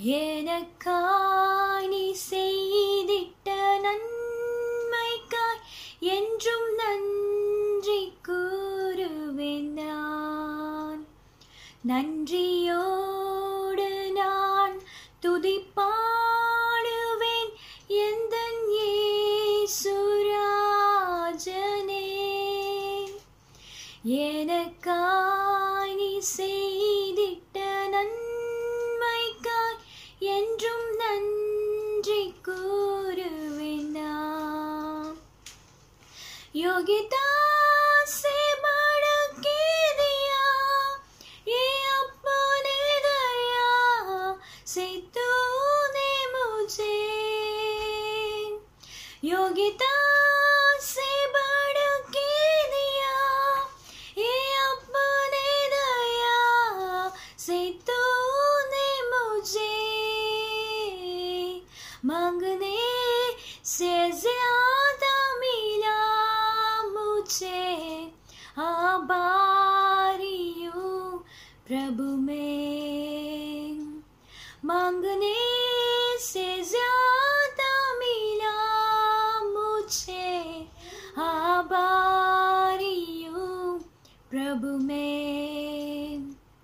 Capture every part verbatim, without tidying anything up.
எனக்காய் நீ செய்திட்ட நன்மைக்காய் என்றும் நன்றி கூறுவேன் நான். நன்றியோடு நான் துதிப்பாடுவேன் எந்தன் இயேசுராஜனே. எனக்காய் நீ செய்திட்ட நன்மைக்காய் என்றும் நன்றி கூறுவேன் நான். யோகிதா से बढ़ के दिया ये अपने दया से तूने मुझे. योगिता से बढ़ के दिया ये अपने दया से तूने मुझे. मांगने से ज्यादा मिला मुझे, आभारी हूँ प्रभु में. मांगने से ज्यादा मिला मुझे, आभारी हूँ प्रभु में.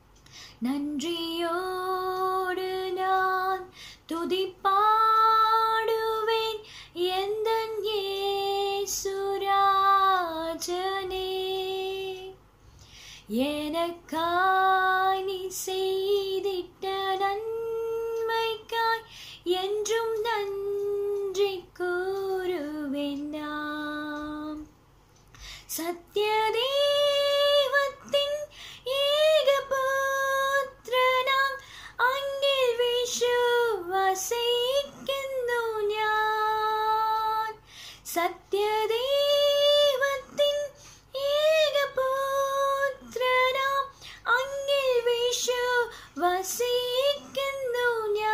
நன்றியோடு நான் துதிப்பாடுவேன் எந்தன் இயேசுராஜனே. எனக்காய் நீ செய்திட்ட நன்மைக்காய் என்றும் நன்றி கூறுவேன் நான். സത്യദൈവത്തിൻ ഏകപുത്രനാം അങ്ങിൽ വിശ്വസിക്കുന്നു ഞാൻ. സത്യദൈവത്തിൻ ഏകപുത്രനാം അങ്ങിൽ വിശ്വസിക്കുന്നു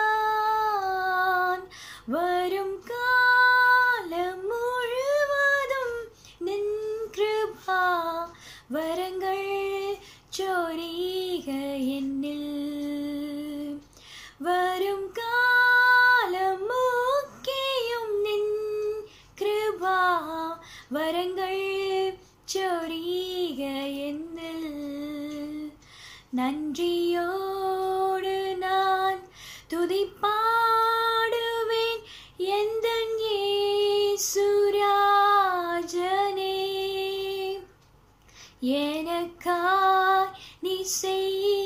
ഞാൻ. വരും കാലം മുഴുവതും നിൻ कृपा वरங்கள் चोरीக என்னில். வரும் காலம் முக்கியும் நின் கிருபா வரங்கள் चोरीக என்னில். நன்றியோடு நான் துதிப்பாடுவேன் எந்தன் இயேசுராஜனே. எனக்காய் நீ செய்